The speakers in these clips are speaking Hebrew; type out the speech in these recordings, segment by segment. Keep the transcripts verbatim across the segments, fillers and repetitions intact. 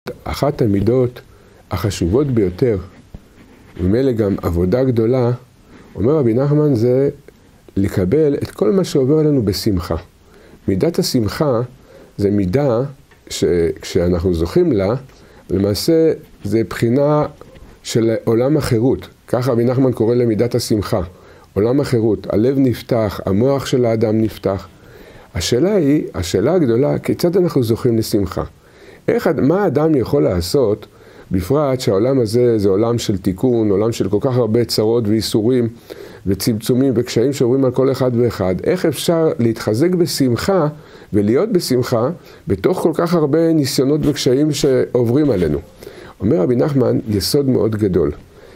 אחת המידות החשובות ביותר, וממילא גם עבודה גדולה, אומר רבי נחמן, זה לקבל את כל מה שעובר עלינו בשמחה. מידת השמחה זה מידה שכשאנחנו זוכים לה, למעשה זה בחינה של עולם החירות. ככה רבי נחמן קורא למידת השמחה. עולם החירות, הלב נפתח, המוח של האדם נפתח. השאלה היא, השאלה הגדולה, כיצד אנחנו זוכים לשמחה? איך, מה האדם יכול לעשות, בפרט שהעולם הזה זה עולם של תיקון, עולם של כל כך הרבה צרות ואיסורים וצמצומים וקשיים שעוברים על כל אחד ואחד. איך אפשר להתחזק בשמחה ולהיות בשמחה בתוך כל כך הרבה ניסיונות וקשיים שעוברים עלינו? אומר רבי נחמן, יסוד מאוד גדול.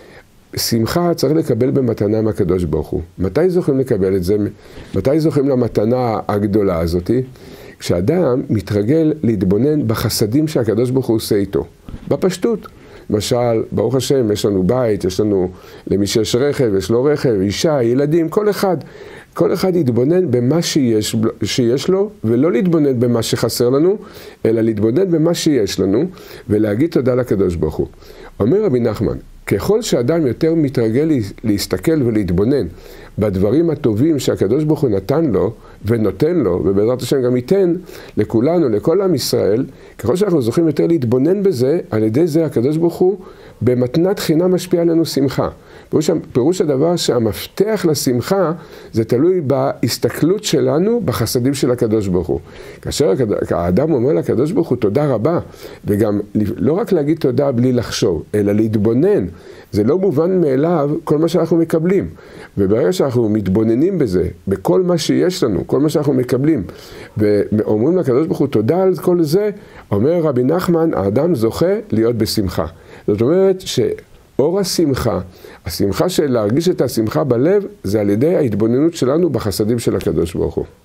שמחה צריך לקבל במתנה מהקדוש ברוך הוא. מתי זוכים לקבל את זה? מתי זוכים למתנה הגדולה הזאת? כשאדם מתרגל להתבונן בחסדים שהקדוש ברוך הוא עושה איתו. בפשטות. למשל, ברוך השם, יש לנו בית, יש לנו, למי שיש רכב, יש לו רכב, אישה, ילדים, כל אחד. כל אחד יתבונן במה שיש, שיש לו, ולא להתבונן במה שחסר לנו, אלא להתבונן במה שיש לנו, ולהגיד תודה לקדוש ברוך הוא. אומר רבי נחמן, ככל שאדם יותר מתרגל להסתכל ולהתבונן בדברים הטובים שהקדוש ברוך הוא נתן לו ונותן לו, ובעזרת השם גם ייתן לכולנו, לכל עם ישראל, ככל שאנחנו זוכים יותר להתבונן בזה, על ידי זה הקדוש ברוך הוא במתנת חינם משפיע עלינו שמחה. פירוש, פירוש הדבר שהמפתח לשמחה זה תלוי בהסתכלות שלנו בחסדים של הקדוש ברוך הוא. כאשר האדם אומר לקדוש ברוך הוא תודה רבה, וגם לא רק להגיד תודה בלי לחשוב, אלא להתבונן. זה לא מובן מאליו כל מה שאנחנו מקבלים. וברגע שאנחנו מתבוננים בזה, בכל מה שיש לנו, כל מה שאנחנו מקבלים, ואומרים לקדוש ברוך הוא תודה על כל זה, אומר רבי נחמן, האדם זוכה להיות בשמחה. זאת אומרת שאור השמחה, השמחה של להרגיש את השמחה בלב, זה על ידי ההתבוננות שלנו בחסדים של הקדוש ברוך הוא.